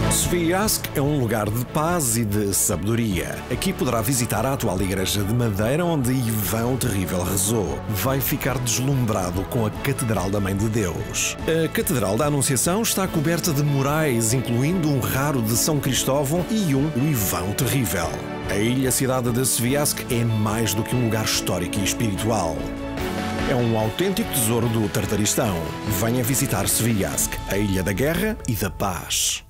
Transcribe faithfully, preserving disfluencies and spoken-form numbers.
Sviajsk é um lugar de paz e de sabedoria. Aqui poderá visitar a atual igreja de madeira onde Ivan o Terrível rezou. Vai ficar deslumbrado com a Catedral da Mãe de Deus. A Catedral da Anunciação está coberta de murais, incluindo um raro de São Cristóvão e um do Ivan o Terrível. A ilha-cidade de Sviajsk é mais do que um lugar histórico e espiritual. É um autêntico tesouro do Tartaristão. Venha visitar Sviajsk, a ilha da guerra e da paz.